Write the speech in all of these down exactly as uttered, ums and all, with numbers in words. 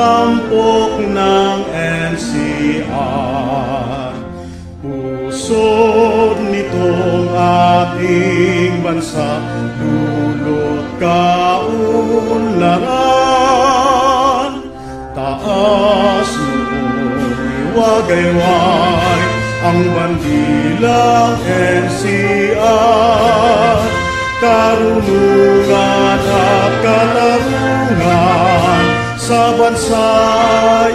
tampok ng N C R. Pusod nitong ating bansa, dulot kaunlaran. Taas noon iwagayway ang bandilang N C R. Karunungan at katarungan sa bansa'y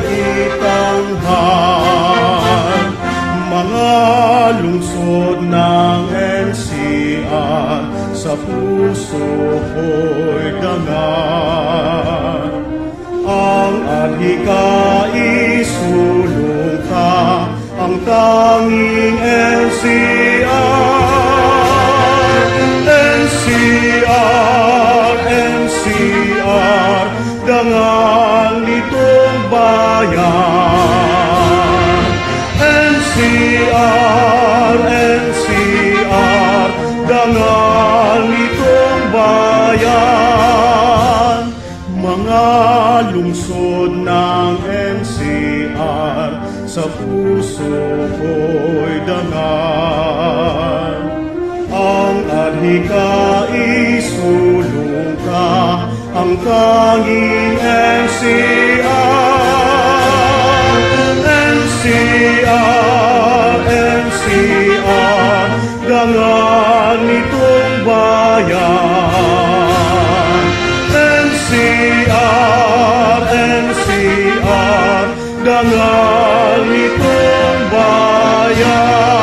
itanghal. Mga lungsod ng N C R sa puso ko'y dangan. Ang adhika isulong ka, ang tanging N C R. N C R, N C R, dangal nitong bayan. N C R, N C R, dangal nitong bayan. Mga lungsod ng N C R sa puso ko'y dangal. Ang adhika isulong ka, ang tanging N C R. N C R, N C R, dangal nitong bayan. N C R, N C R, dangal nitong bayan.